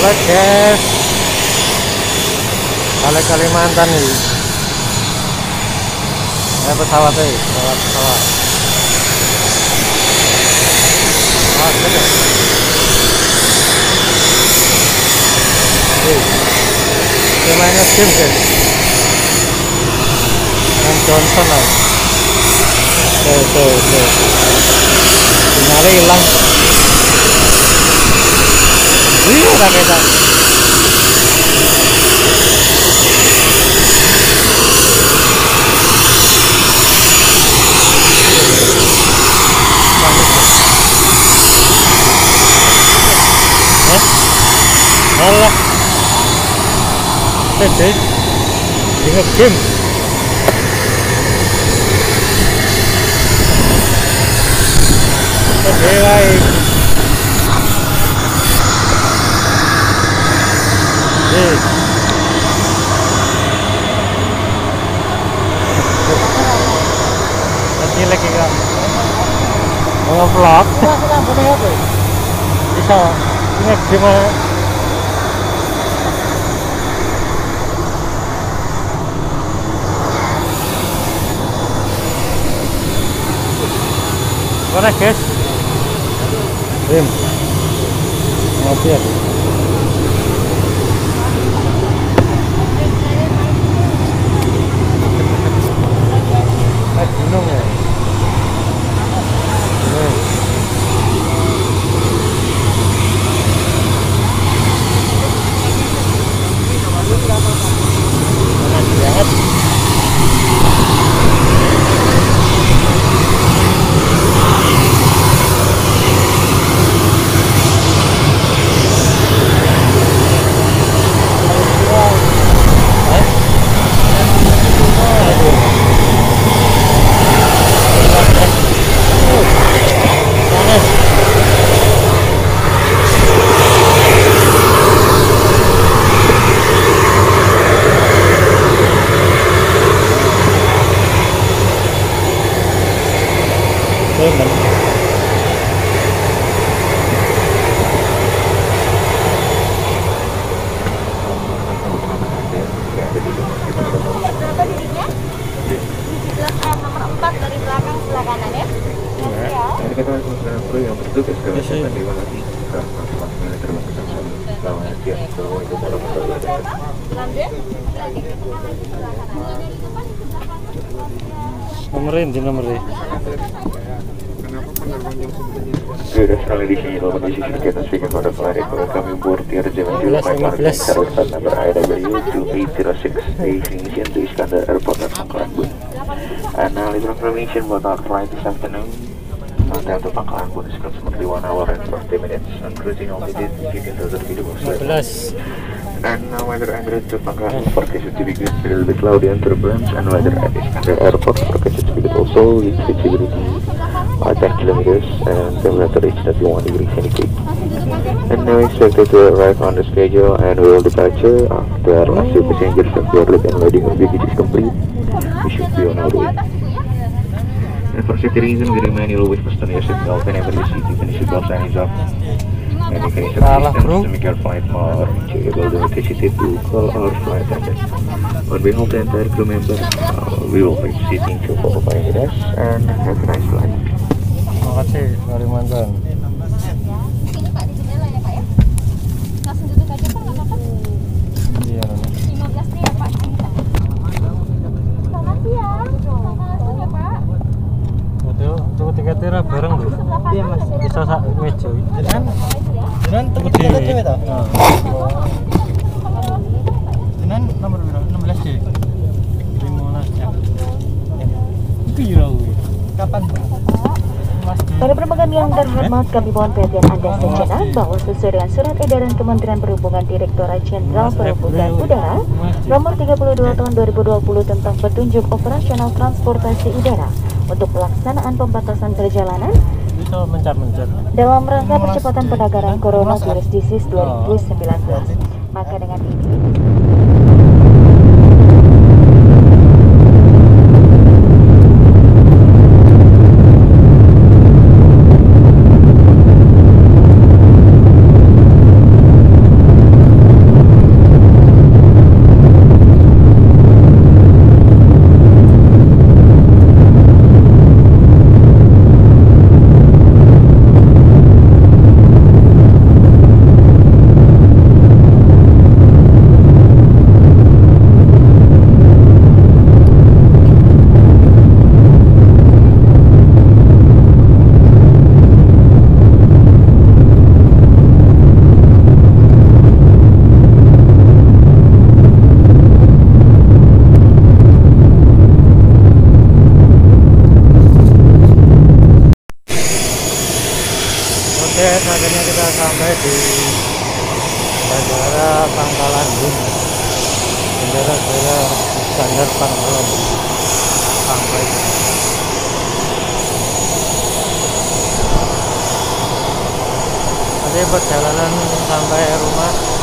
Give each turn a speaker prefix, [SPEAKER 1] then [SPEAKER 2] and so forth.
[SPEAKER 1] Lihat guys, balik Kalimantan nih. Ini pesawat nih, pesawat. Ini mainnya game guys. Yang Johnson lah. Tuh. Sinyalnya hilang. Wih, raketan. Alah. Jadi game. Baik. Lagi kan mau vlog bisa ini gimana guys Rim ngopi ya gunung ya nomerin
[SPEAKER 2] Good sekali di sini dalam kondisi kegiatan speaking pada flight kami board tiada jalan di Makassar Sarawak number IW2806 ignition to Iskandar Airport at Pangkalan Bun. And now leave information about our flight this afternoon. Time to Pangkalan Bun is approximately 1 hour and 40 minutes. On cruising altitude 15,000 feet above sea level. And now weather average to Pangkalan forecasted to be good, a little bit cloudy and turbulence, and weather at Iskandar Airport forecasted to be good also with visibility 10 kilometers and temperature reach 31 degrees centigrade. And now expected to arrive on the schedule and we will departure after last few passengers have boarded and loading of baggage is complete. We should be on our way. And for safety reason, we remind you always fasten your seatbelt whenever you see the seatbelt sign is up. And if any circumstance to make your flight more enjoyable, don't hesitate to call our flight attendant. On behalf of the entire crew member, we will be sitting to qualifying with us and have a nice flight.
[SPEAKER 1] Terima kasih Kalimantan.
[SPEAKER 3] Ini Pak di jendela ya Pak ya. Langsung duduk aja Pak, nggak apa-apa.
[SPEAKER 1] Iya.
[SPEAKER 3] 15 nih ya Pak. Selamat siang. Langsung ya Pak.
[SPEAKER 1] Tuh tiga tera bareng loh.
[SPEAKER 3] Iya Mas.
[SPEAKER 1] Bisa sak meja.
[SPEAKER 4] Jenengan tuku tiket dhewe ta? Jenengan nomor piro? 16D. 15 jam. Itu ira kuwi. Kapan?
[SPEAKER 5] Para perempuan yang terhormat, kami mohon perhatian Anda sejenak bahwa sesuai dengan surat edaran Kementerian Perhubungan Direktorat Jenderal Perhubungan Udara nomor 32 tahun 2020 tentang petunjuk operasional transportasi udara untuk pelaksanaan pembatasan perjalanan
[SPEAKER 1] Bisa mencar-mencar.
[SPEAKER 5] dalam rangka percepatan penanganan coronavirus disease 2019. Maka dengan ini
[SPEAKER 1] kita sampai di Bandara Pangkalan Bun, Bandar Pangkalan Bun sampai. Nanti perjalanan sampai rumah